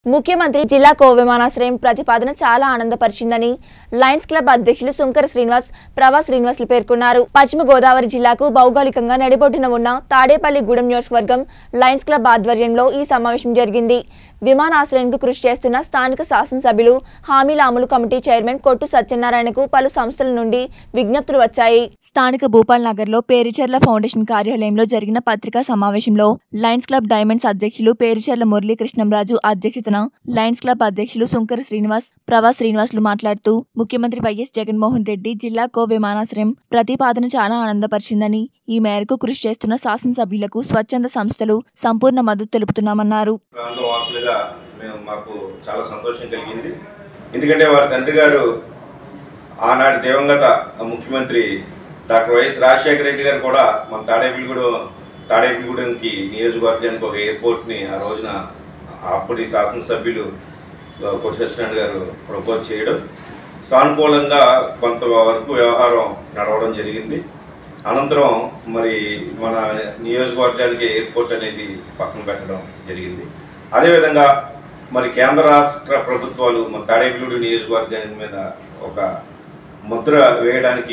ముఖ్యమంత్రి జిల్లా కో విమానాశ్రయం ప్రతిపాదన చాలా ఆనందపరిచిందని లయన్స్ క్లబ్ అధ్యక్షులు సుంకర శ్రీనివాస్, ప్రవా శ్రీనివాసులు పేర్కొన్నారు. పశ్చిమ గోదావరి జిల్లాకు భౌగోళికంగా నడిబొడ్డున ఉన్న తాడేపల్లిగూడెం నియోజకవర్గం లయన్స్ క్లబ్ ఆధ్వర్యంలో ఈ సమావేశం జరిగింది. విమానాశ్రయానికి కృషి చేస్తున్న స్థానిక శాసనసభ్యులు హామీల అమలు కమిటీ చైర్మన్ కొట్టు సత్యనారాయణకు పలు సంస్థల నుండి విజ్ఞప్తులు వచ్చాయి. స్థానిక భూపాల్ నగర్ లో పేరుచెర్ల ఫౌండేషన్ కార్యాలయంలో జరిగిన పత్రికా సమావేశంలో లయన్స్ క్లబ్ డైమండ్స్ అధ్యక్షులు పేరుచెర్ల మురళీకృష్ణంరాజు అధ్యక్షతన లయన్స్ క్లబ్ అధ్యక్షులు సుంకర శ్రీనివాస్, ప్రవా శ్రీనివాసులు మాట్లాడుతూ ముఖ్యమంత్రి వైఎస్ జగన్మోహన్ రెడ్డి జిల్లా కో విమానాశ్రయం ప్రతిపాదన చాలా ఆనందపరిచిందని, ఈ మేరకు కృషి చేస్తున్న శాసనసభ్యులకు స్వచ్ఛంద సంస్థలు సంపూర్ణ మద్దతు తెలుపుతున్నామన్నారు. మాకు చాలా సంతోషం కలిగింది. ఎందుకంటే వారి తండ్రి గారు ఆనాటి దివంగత ముఖ్యమంత్రి డాక్టర్ వైఎస్ రాజశేఖర రెడ్డి గారు కూడా మన తాడేపల్లిగూడెంకి నియోజకవర్గానికి ఒక ఎయిర్పోర్ట్ని ఆ రోజున అప్పటి శాసనసభ్యులు కొట్టు సత్యనారాయణ గారు ప్రపోజ్ చేయడం, సానుకూలంగా కొంతవరకు వ్యవహారం నడవడం జరిగింది. అనంతరం మరి మన నియోజకవర్గానికి ఎయిర్పోర్ట్ అనేది పక్కన పెట్టడం జరిగింది. అదేవిధంగా మరి కేంద్ర రాష్ట్ర ప్రభుత్వాలు మన తాడేపల్లిగూడెం నియోజకవర్గానికి మీద ఒక ముద్ర వేయడానికి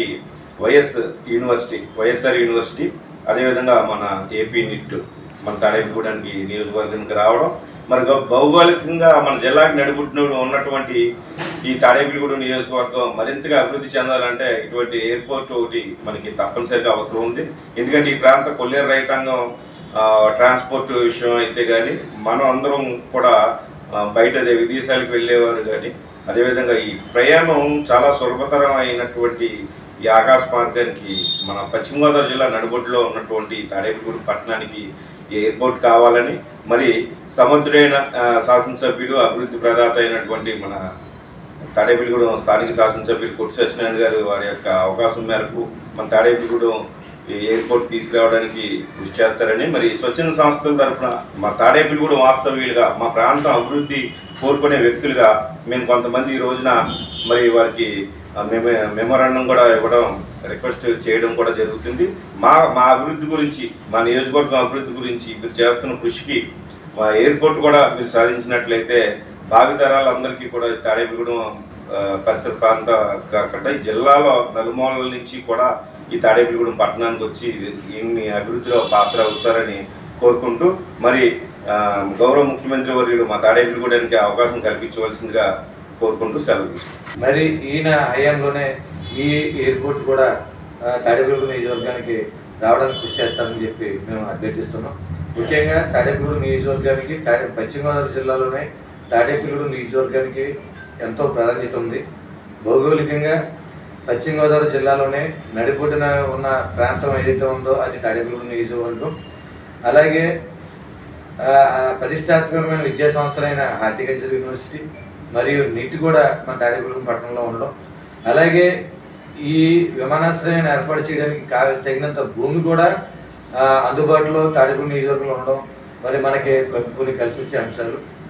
వైఎస్ఆర్ యూనివర్సిటీ అదేవిధంగా మన ఏపీ నిట్ మన తాడేపల్లిగూడెంకి నియోజకవర్గానికి రావడం, మరి భౌగోళికంగా మన జిల్లాకి నడిబొట్టున ఉన్నటువంటి ఈ తాడేపల్లిగూడెం నియోజకవర్గం మరింతగా అభివృద్ధి చెందాలంటే ఇటువంటి ఎయిర్పోర్ట్ ఒకటి మనకి తప్పనిసరిగా అవసరం ఉంది. ఎందుకంటే ఈ ప్రాంత కొల్లేరు రైతాంగం ట్రాన్స్పోర్ట్ విషయం అయితే కానీ మనం అందరం కూడా బయట విదేశాలకు వెళ్ళేవారు కానీ, అదేవిధంగా ఈ ప్రయాణం చాలా సులభతరం అయినటువంటి ఈ ఆకాశ మార్గానికి మన పశ్చిమ గోదావరి జిల్లా నడిబొడ్డులో ఉన్నటువంటి తాడేపల్లిగూడెం పట్టణానికి ఎయిర్పోర్ట్ కావాలని మరి సమర్థుడైన శాసనసభ్యుడు అభివృద్ధి ప్రదాత అయినటువంటి మన తాడేపల్లిగూడెం స్థానిక శాసనసభ్యులు కొట్టు సత్యనారాయణ గారు వారి యొక్క అవకాశం మేరకు మన తాడేపల్లిగూడెం ఎయిర్పోర్ట్ తీసుకురావడానికి కృషి చేస్తారని, మరి స్వచ్ఛంద సంస్థల తరఫున మా తాడేపల్లిగూడెం వాస్తవ్యులుగా మా ప్రాంతం అభివృద్ధి కోరుకునే వ్యక్తులుగా మేము కొంతమంది ఈ రోజున మరి వారికి మెమోరాండం కూడా ఇవ్వడం, రిక్వెస్ట్ చేయడం కూడా జరుగుతుంది. మా అభివృద్ధి గురించి, మా నియోజకవర్గం అభివృద్ధి గురించి మీరు చేస్తున్న కృషికి మా ఎయిర్పోర్ట్ కూడా మీరు సాధించినట్లయితే భావితరాలందరికీ కూడా తాడేపల్లిగూడెం పరిసర ప్రాంత కాకుండా ఈ జిల్లాలో నలుమూలల నుంచి కూడా ఈ తాడేపల్లిగూడెం పట్టణానికి వచ్చి ఇన్ని అభివృద్ధిలో పాత్ర అవుతారని కోరుకుంటూ మరి గౌరవ ముఖ్యమంత్రి వర్యులు మా తాడేపల్లిగూడెంకి అవకాశం కల్పించవలసిందిగా కోరుకుంటూ సెలవు తీసుకుంటాం. మరి ఈయన హయాంలోనే ఈ ఎయిర్పోర్ట్ కూడా తాడేపల్లిగూడెం నియోజకవర్గానికి రావడానికి కృషి చేస్తారని చెప్పి మేము అభ్యర్థిస్తున్నాం. ముఖ్యంగా తాడేపల్లిగూడెం నియోజకవర్గానికి పశ్చిమ గోదావరి జిల్లాలోనే తాడేపల్లిగూడెం నియోజకవర్గానికి ఎంతో ప్రాధాన్యత ఉంది. భౌగోళికంగా పశ్చిమ గోదావరి జిల్లాలోనే నడిబొడ్డున ఉన్న ప్రాంతం ఏదైతే ఉందో అది తాడేపల్లిగూడెం నియోజకవర్గం. అలాగే ప్రతిష్టాత్మకమైన విద్యా సంస్థలైన హార్టికల్చర్ యూనివర్సిటీ మరియు నీట్ కూడా మన తాడేపల్లిగూడెం పట్టణంలో ఉండడం, అలాగే ఈ విమానాశ్రయాన్ని ఏర్పాటు చేయడానికి తగినంత భూమి కూడా అందుబాటులో తాడేపల్లిగూడెం నియోజకవర్గంలో ఉండడం మరి మనకి కొన్ని కలిసి వచ్చే అంశాలు.